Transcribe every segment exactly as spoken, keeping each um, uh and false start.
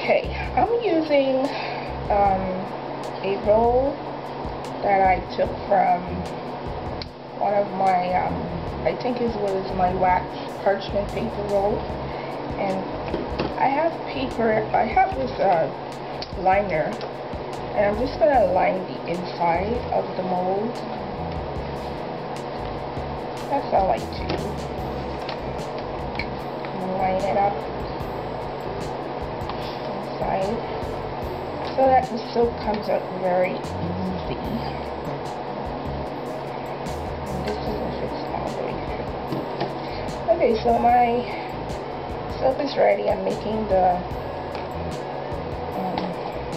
Okay, I'm using um, a roll that I took from one of my, um, I think it was my wax parchment paper roll, and I have paper, I have this uh, liner, and I'm just going to line the inside of the mold. That's all I do. Line it up inside so that the soap comes out very easy. And this is if it's all the way through. Okay, so my soap is ready. I'm making the um,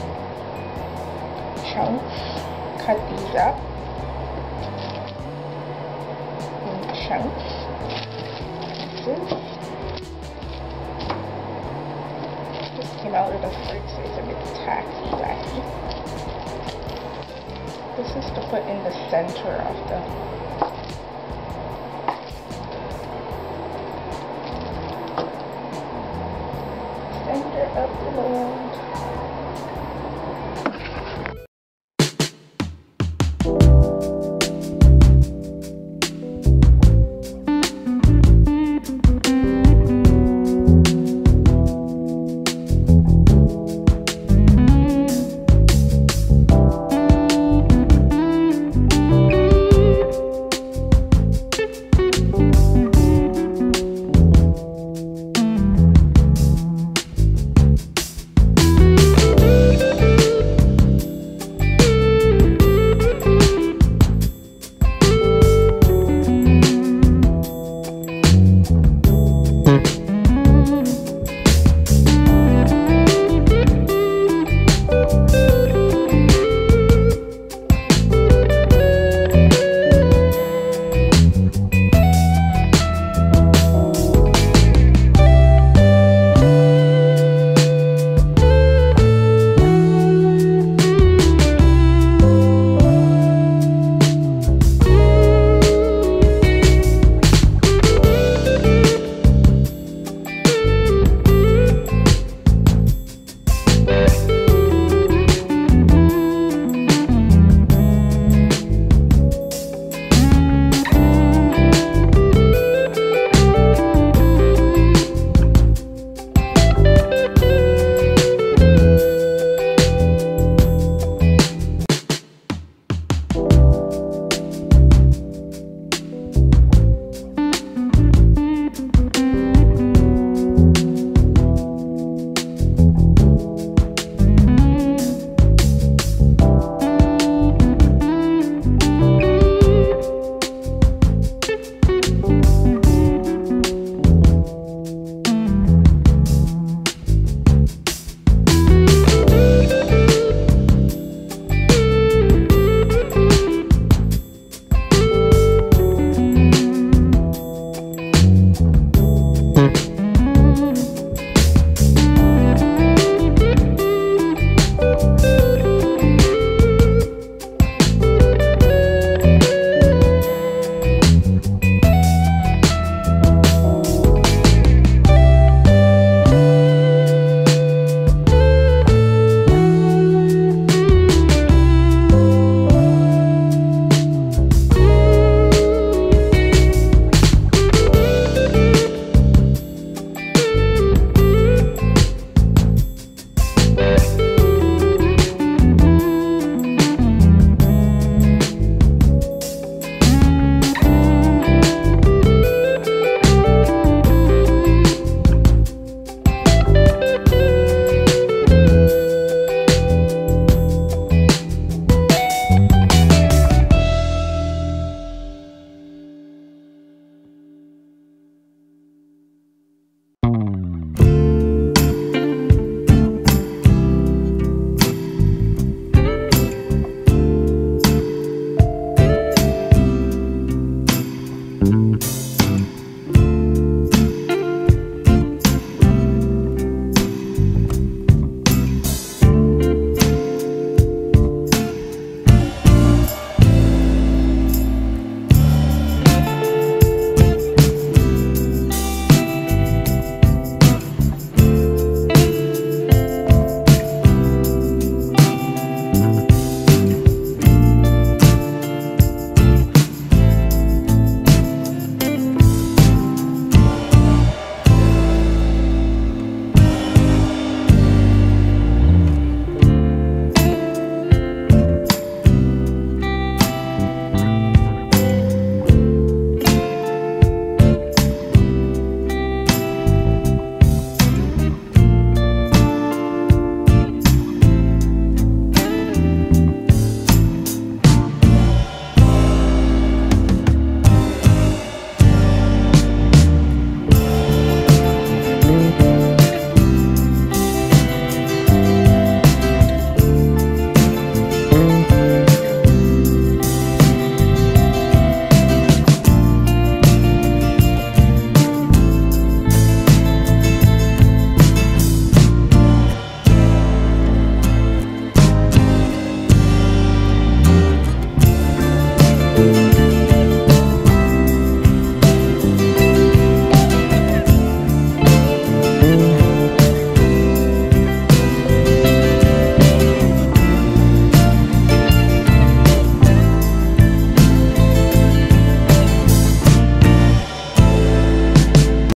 chunks. Cut these up in chunks. Pieces. Came out of the fridge, so it's a bit tacky, wacky. This is to put in the center of the center of the mold.